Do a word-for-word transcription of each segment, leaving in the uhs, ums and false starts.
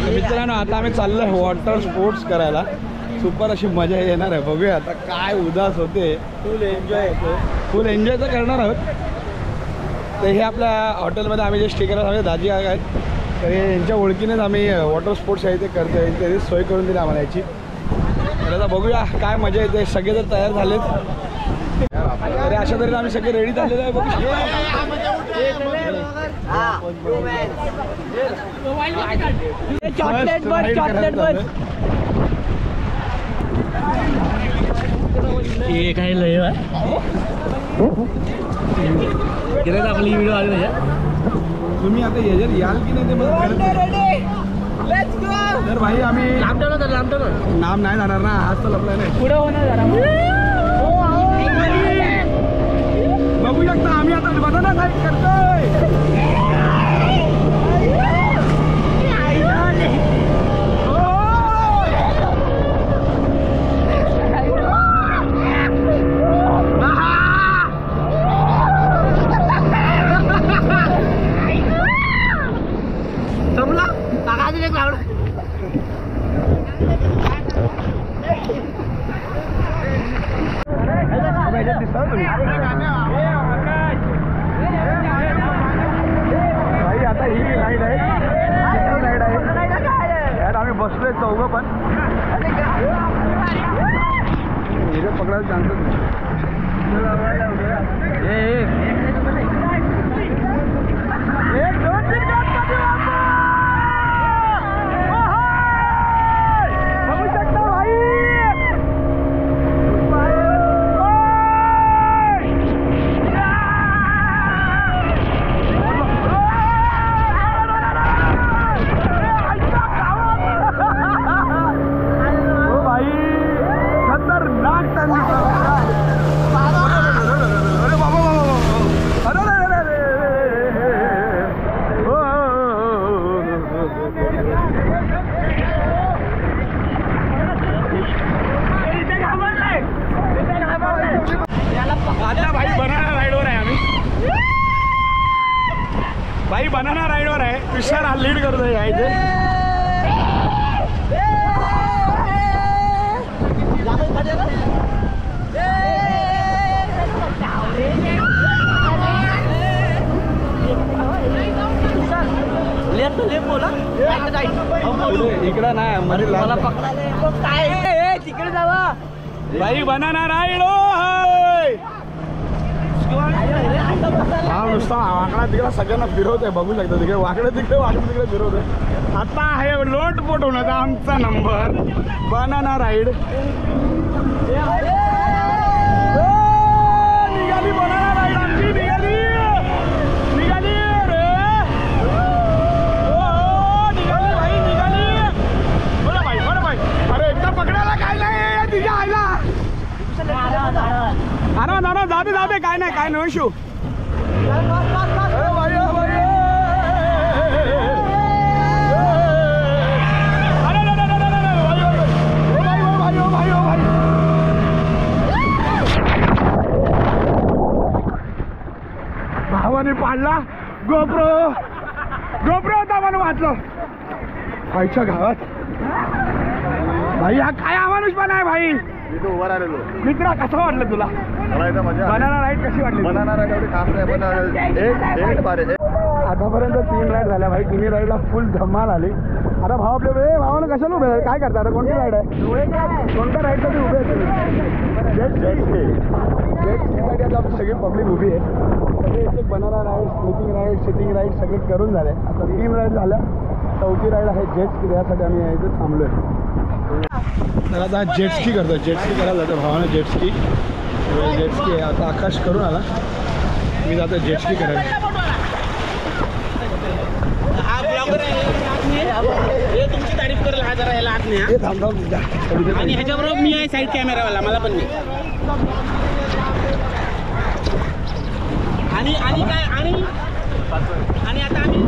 मित्रांनो आता आम्ही चाललोय वॉटर स्पोर्ट्स करायला. सुपर अशी मजा येणार आहे. बघूया आता काय उदास होते. फुल एन्जॉय होतो. फुल एन्जॉय तर करणार आहोत. तर हे आपल्या हॉटेलमध्ये आम्ही जे स्टे करत आहोत दाजी आहेत तर यांच्या ओळखीनेच आम्ही वॉटर स्पोर्ट्स आहे ते करतो आहे. त्यांनी सोय करून दिली आम्हाला याची. तर आता बघूया काय मजा येते. सगळे जर तयार झालेत तरी अशा तऱ्हेने आम्ही सगळे रेडी झालेलो आहे. बघू चॉकलेट बस चॉकलेट बस हे काय लय किती आपली व्हिडिओ आली नाही. तुम्ही आता याच्यात याल की नाही ते मला तर भाई आम्ही लांब ठेवलं तर लांब ठेवलं नाम नाही जाणार ना. आज तर लपला नाही. पुढे होणार जरा बघू शकता आम्ही आता बनाना साईड करतोय. जमला टाका एक लावड भाई आता ही राईड आहे राईड आहे यार. आम्ही बसलोय चौघं पण पकडायला चान्सच भाई बनाना राईडवर आहे. विशाल हा लीड करतोय यायचे. इकडं नाही मला पकडा काय तिकडे जावा. भाई बनाना राईड हा नुसता वाकडा तिकडे सगळ्यांना फिरवतोय. बघू शकता तिकडे वाकडे तिकडे वाकडे तिकडे फिरवतोय. आता आहे लोटपोट होण्याचा आमचा नंबर बनाना राईड. निघाली बनाना राईड आमची निघाली निघाली रे निघाली भाई निघाली. बरं भाई बरं भाई अरे एकदा पकडायला काय नाही तिच्या आईला. अरे ना जाते जाते काय नाही काय नाही शू. भावाने पाडला गोप्रो गोप्रो होता म्हणून वाचलो आईच्या गावात. भाई हा काय माणूस पण आहे भाई. उभा राहिलेलो मित्रा कसं वाटलं तुला बनाना राईड कशी वाटली. बनाना राईड एवढी खास नाही पण एक बारे आतापर्यंत तीन राईड झाल्या भाई. तिन्ही राईडला फुल धमाल आली. आता भाव आपले वे भावानं कशाला उभे आहे काय करता. आता कोणती राईड आहे कोणत्या राईडसाठी उभे आहेत जेट जेटस्की जेटस्कीसाठी आता आपली सगळी पब्लिक उभी आहे. सगळे एक banana ride sleeping ride sitting ride सगळे करून झाले. आता तीन राईड झाल्या. चौथी राईड आहे जेटस्की. त्यासाठी आम्ही इथे थांबलो आहे. तर आता जेटस्की करतो. जेटस्की करायला जातो भावानं जेटस्की जेटस्की आहे. आता आकाश करून आला मी जातो जेटस्की करायला. तुमची तारीफ करेल हा जरा याला आत नाही हे थांब थांब आणि ह्याच्याबरोबर मी आहे साईड कॅमेरावाला मला पण नाही. आणि आणि काय आणि आणि आता आम्ही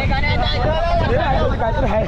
काहीतरी आहे.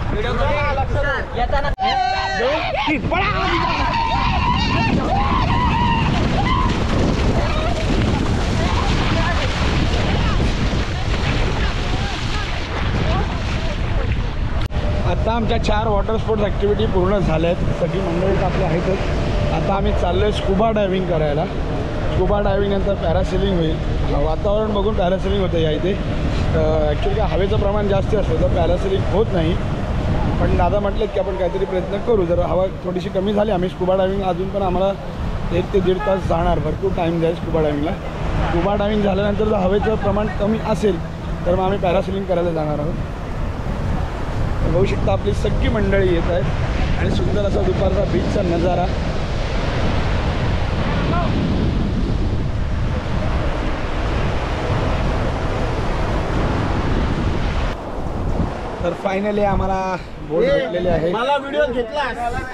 आता आमच्या चार वॉटर स्पोर्ट्स ॲक्टिव्हिटी पूर्ण झाल्या आहेत. सगळी मंडळी आपल्या आहेतच. आता आम्ही चाललो आहे स्कुबा डायव्हिंग करायला. स्कुबा डायव्हिंग नंतर पॅरासेलिंग होईल. वातावरण बघून पॅरासेलिंग होतं या इथे. ॲक्च्युली काय हवेचं प्रमाण जास्त असतं तर पॅरासेलिंग होत नाही. पण दादा म्हटलेत की आपण काहीतरी प्रयत्न करू. जर हवा थोडीशी कमी झाली आम्ही स्कुबा डायव्हिंग अजून पण आम्हाला एक ते दीड तास जाणार. भरपूर टाईम जाईल स्कुबा डायव्हिंगला. स्कुबा डायव्हिंग झाल्यानंतर जर हवेचं प्रमाण कमी असेल तर मग आम्ही पॅरासेलिंग करायला जाणार आहोत. बघू शकता आपली सगळी मंडळी येत आहेत आणि सुंदर असा दुपारचा बीचचा नजारा. तर फायनली आम्हाला बोट भेटलेले आहे. मला व्हिडिओ घेतला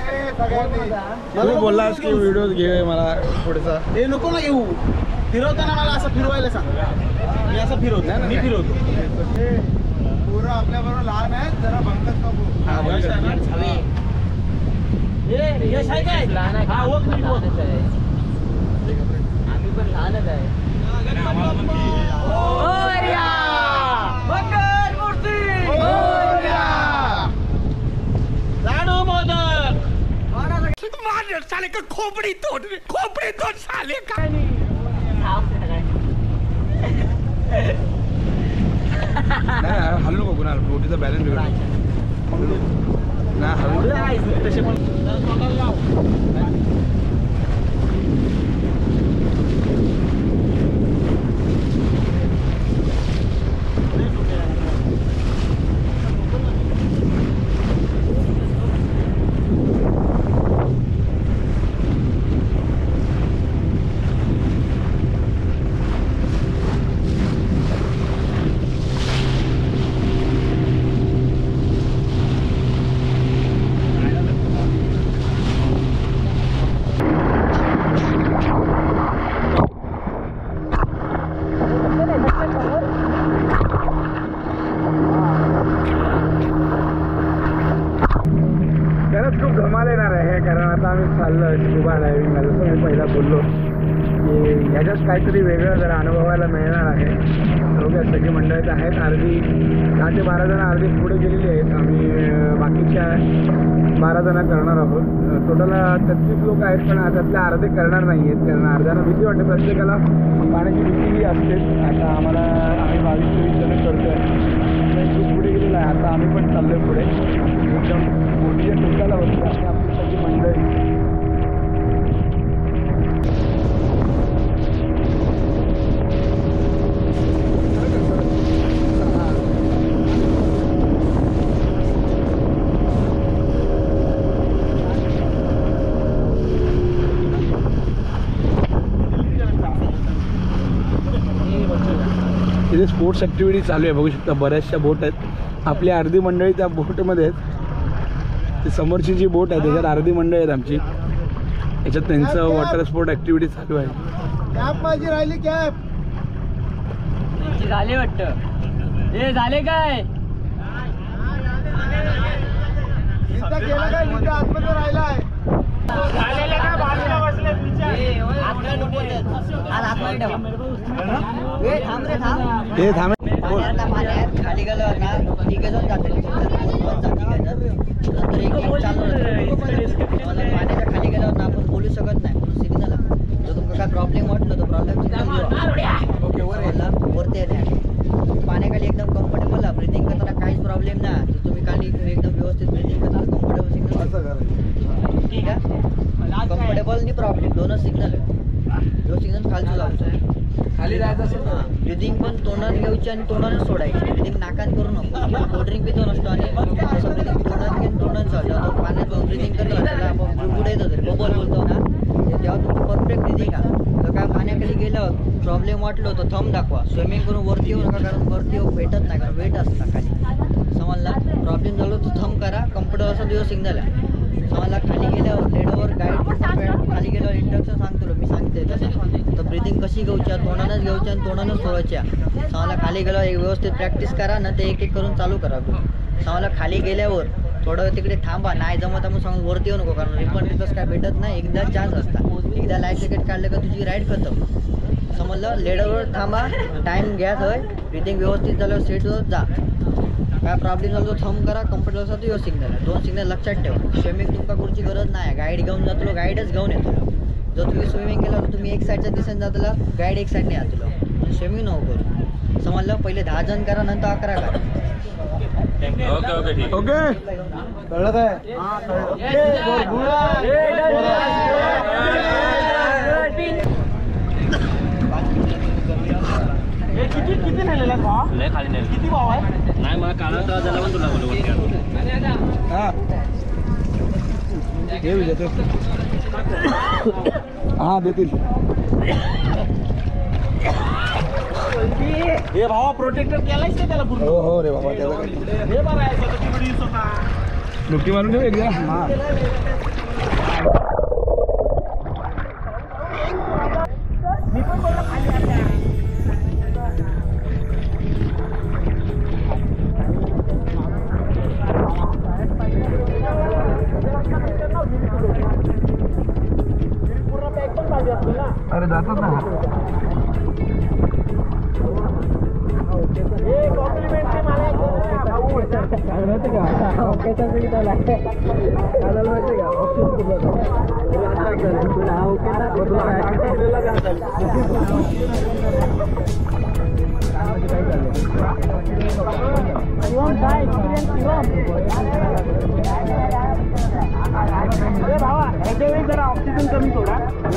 तू बोललास की व्हिडिओ घे मला पुढचा. हे नको ना घेऊ. फिरवताना मला असं फिरवायला सांग. मी असं फिरवतो. मी फिरवतो. पोरं आपल्याबरोबर लहान आहेत, जरा बंकच नको. यश आहे काय? हा होत नाही होत. आम्ही पण लहानच आहे. लाडू मोदक साले का खोपडी तोड खोपडी तोड साले का. नाही हल्लू नको ना बोटीचा बॅलन्स बिघडला. नाही हल्लू तसे पण खूप धमाल येणार आहे. कारण आता आम्ही चाललो आहे स्कुबा डायव्हिंगला. जसं मी पहिला बोललो की ह्याच्यात काहीतरी वेगळं जरा अनुभवायला मिळणार आहे. बघूया सगळी मंडळीत आहेत. अर्धी दहा ते बारा जण अर्धी पुढे गेलेली आहेत. आम्ही बाकीच्या बारा जण करणार आहोत. टोटल छत्तीस लोक आहेत पण त्यातल्या अर्धे करणार नाही आहेत. कारण अर्ध्यांना भीती वाटते. प्रत्येकाला पाण्याची भीतीही असते. आता आम्हाला आम्ही बावीस चोवीस जण करतो आहे. खूप पुढे गेलेलं आहे. आता आम्ही पण चाललो आहे पुढे. एकदम मोठीच्या टोकाला बसतो आणि आपली सगळी मंडळी. इथे स्पोर्ट्स ॲक्टिव्हिटी चालू आहे. बघू शकता बऱ्याचशा बोट आहेत. आपली अर्धी मंडळी त्या बोटमध्ये आहेत. ती समोरची जी बोट आहे त्याच्यात अर्धी मंडळी आहेत आमची. याच्यात त्यांचं वॉटर स्पोर्ट ॲक्टिव्हिटी चालू आहे. कॅप माझी राहिली कॅप. झाले वाटतं. हे झाले काय? इथं गेला काय? इथं आतमध्ये राहिलाय. हे थांबे खाली गेलो ना तिघे जण जाते. पाण्याच्या खाली गेल्यावर ना आपण बोलू शकत नाही. म्हणून सिग्नल जर तुमका काय प्रॉब्लेम वाटलं तर प्रॉब्लेम वरती आहे. पाण्याखाली एकदम कम्फर्टेबल आहे. ब्रिथिंग करताना काहीच प्रॉब्लेम नाही. तुम्ही खाली एकदम व्यवस्थित ब्रिथिंग करताना कम्फर्टेबल सिग्नल. ठीक आहे. कम्फर्टेबल आणि प्रॉब्लेम दोनच सिग्नल आहे. जो सिग्नल खालचं लावतो. खाली जायचं असेल ना ब्रिथिंग पण तोंडात घ्यायची आणि तोंडानेच सोडायची. ब्रिथिंग नाकात करू नको. कोल्ड्रिंक पितो नसतो आणि असं ब्रिथिंग तोंडात घेऊन तोंडात चालतो. पाण्यात ब्रिथिंग करतो त्याला आपण पुढे येतो तरी बबल बोलतो ना तेव्हा तुमचं परफेक्ट ब्रिथिंग आहे. तर काय पाण्याखाली गेल्यावर प्रॉब्लेम वाटलं तर थंब दाखवा. स्विमिंग करून वरती येऊ नका कारण वरती येऊ भेटत नाही कारण वेट असतं खाली. समजला. प्रॉब्लेम झालो तर थंब करा. कम्फर्टेबल असं तुझं सिग्नल आहे. मला खाली गेल्यावर लेडवर गाईड खाली गेल्यावर इंडक्शन सांगतो मी सांगते तसं तर ब्रिदिंग कशी घेऊच्या तोंडानंच घेऊच्या आणि तोंडानंच सोडायच्या मला खाली गेल्यावर एक व्यवस्थित प्रॅक्टिस करा ना ते एक एक करून चालू करा मला खाली गेल्यावर थोडं तिकडे थांबा नाही जमत मग सांगून वरती येऊ नको कारण रिफंड रिटर्स काय भेटत नाही एकदा चान्स असतात एकदा लाईफ जॅकेट काढलं का तुझी राईड खतम समजलं लेडरवर थांबा टाईम घ्या थंय ब्रिदिंग व्यवस्थित झाल्यावर सेटवर जा काय प्रॉब्लेम झाला तो थंब करा कम्फर्टेबल असा तो यो सिग्नल आहे दोन सिग्नल लक्षात ठेवा स्विमिंग तुमका कुठची गरज नाही गाईड घेऊन जातो गाईडच घेऊन येतो जर तुम्ही स्विमिंग केलं तर तुम्ही एक साईडच्या दिशेने जातला गाईड एक साईडने जातलो स्विमिंग नको करू समजलं पहिले दहा जण करा नंतर अकरा करा ओके ओके ठीक ओके कळलं काय किती किती नेलेला भाव लय खाली नाही किती भाव आहे नाही मला काळा तर झाला पण तुला बोलू हा हे विचारतो हा देतील हे भावा प्रोटेक्टर केलायच का त्याला पूर्ण हो हो रे बाबा त्याला काय हे बरं आहे स्वतः ती व्हिडिओ होता दुपटी मारून देऊ एकदा हा अरे जातात ना जरा ऑक्सिजन कमी सोडा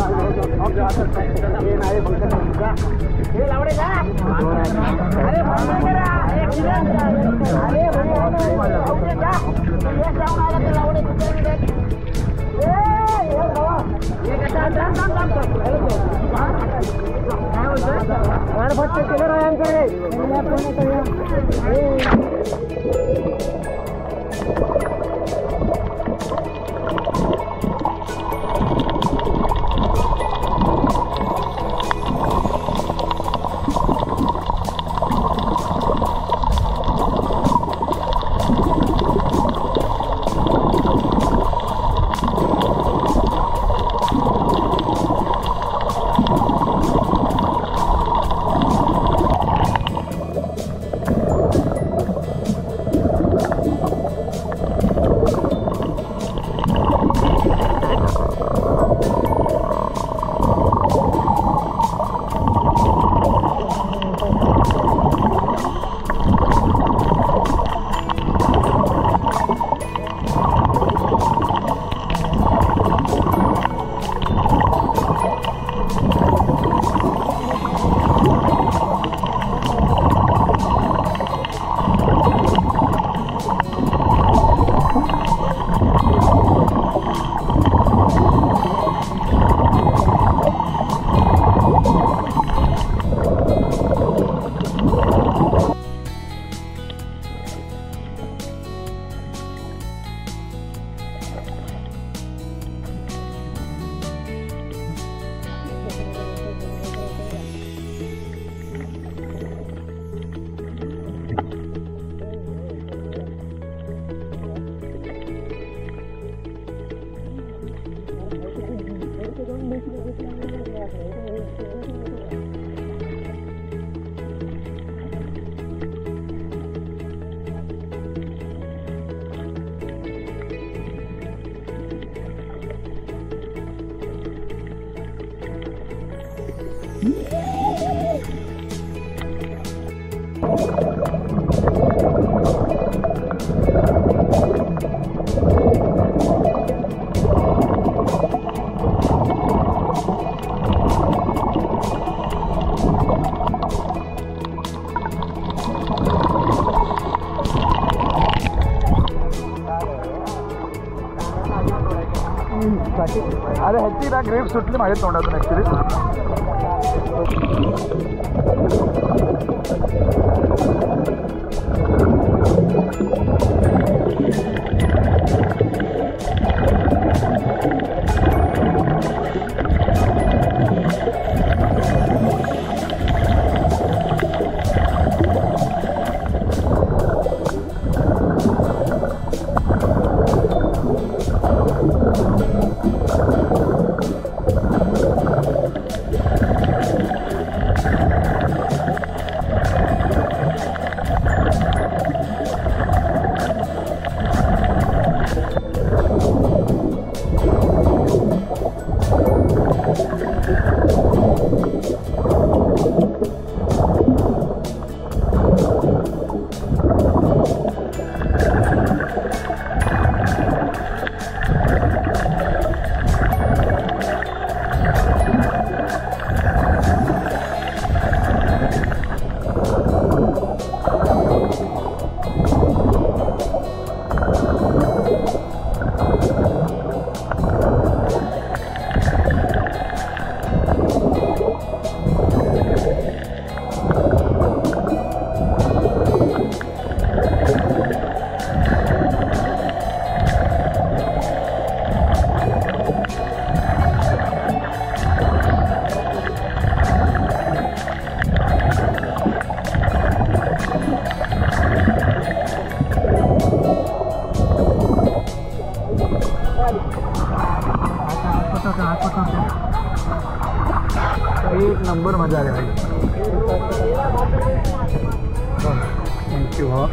अरे ह्याची ना ग्रेप सुटली माझ्या तोंडातून ऍक्च्युली थँक्यू हा.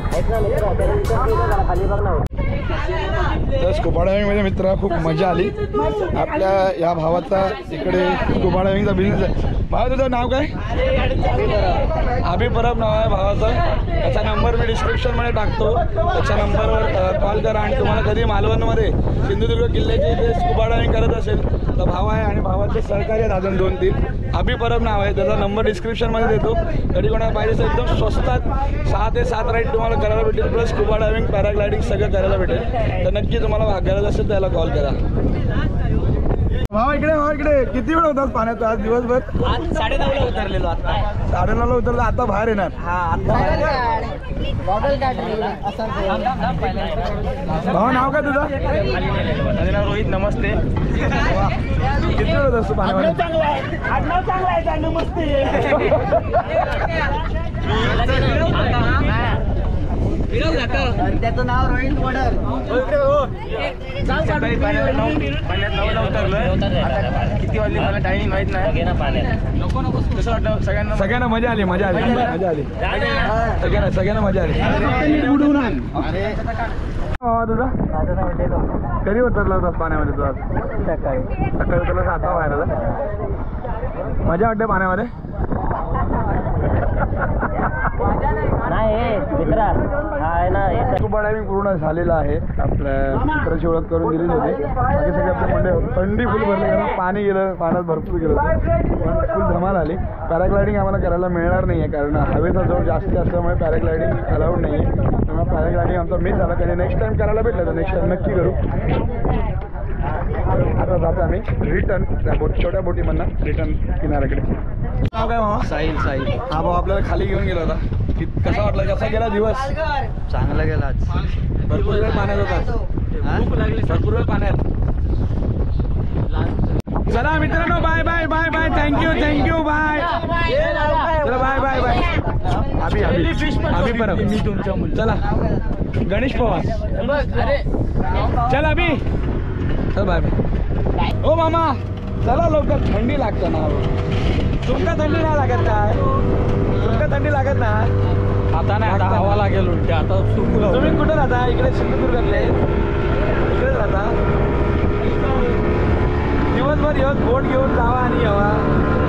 तर स्कुबा डायव्हिंगमध्ये मित्र खूप मजा आली. आपल्या या भावाचा इकडे स्कुबा डायव्हिंगचा बिझनेस आहे. भावा तुझं नाव काय? अभि परब नाव आहे भावाचं. त्याचा नंबर मी डिस्क्रिप्शनमध्ये टाकतो. त्याच्या नंबरवर कॉल करा आणि तुम्हाला कधी मालवणमध्ये सिंधुदुर्ग किल्ल्याचे जे स्कुबा डायव्हिंग करत असेल तर भाव आहे आणि भावाचे सहकार्य आहेत अजून दोन तीन. अभि परब नाव आहे. त्याचा नंबर डिस्क्रिप्शनमध्ये देतो. कधी कोणाला पाहिजे तर एकदम स्वस्तात सहा ते सात राईड तुम्हाला करायला भेटेल. प्लस स्कुबा डायव्हिंग पॅराग्लायडिंग सगळं करायला भेटेल. तर नक्की तुम्हाला गरज असेल त्याला कॉल करा. भावा इकडे भावा इकडे किती वेळ होतात पाण्यात आज दिवसभर? आज साडे नऊला उतरलेलो आता. साडे नऊला उतरलं आता बाहेर येणार. हा आता भावा नाव काय तुझं? माझं नाव रोहित. नमस्ते. किती वेळ होत असतो पाण्यामध्ये? त्याचं नाव रोहित वडर. सकाळी पाण्यात नऊ पाण्यात नऊला उतरलं. आता किती वाजले मला टायमिंग माहित नाही. कसं वाटलं सगळ्यांना? सगळ्यांना मजा आली मजा आली मजा आली सगळ्यांना सगळ्यांना मजा आली. भावा तुझा कधी उतरला होतास पाण्यामध्ये तू? आज सकाळी सकाळी उतरलास आता बाहेर आला. मजा वाटते पाण्यामध्ये? नाही मित्रा आहे ना. स्कुबा डायव्हिंग पूर्ण झालेलं आहे. आपल्या मित्राची ओळख करून दिली होती. बाकी सगळे आपले मंडे थंडी फुल भरली कारण पाणी गेलं पाण्यात भरपूर गेलं पण फुल धमाल आली. पॅराग्लायडिंग आम्हाला करायला मिळणार नाही आहे कारण हवेचा जोर जास्त असल्यामुळे पॅराग्लायडिंग अलाउड नाही आहे. त्यामुळे पॅराग्लायडिंग आमचा मिस झाला. कधी नेक्स्ट टाइम करायला भेटलं तर नेक्स्ट टाइम नक्की करू. आता जातो आम्ही रिटर्न त्या बोट छोट्या बोटीमधनं रिटर्न किनाऱ्याकडे. नाव काय मामा? साहिल साहिल. हा भाऊ आपल्याला खाली घेऊन गेला होता. कि कसा वाटला कसा गेला दिवस? चांगला गेला आज. भरपूर वेळ पाण्यात होता. भूक लागली भरपूर वेळ पाण्यात. चला मित्रांनो bye bye bye bye. Thank you thank you bye. चला bye bye bye. Abhi Abhi Abhi Parab मी तुमच्या मुली. चला गणेश पवार. चल अभि चल बाय बाय. ओ मामा चला लवकर थंडी लागते ना. तुमका थंडी नाही लागत काय? तुमका थंडी लागत ना? आता नाही आता हवा लागेल उलटी. आता सुकू. तुम्ही कुठं राहता? इकडे सिंधुदुर्गातले इकडेच राहता? दिवसभर येऊन बोट घेऊन जावा आणि यावा.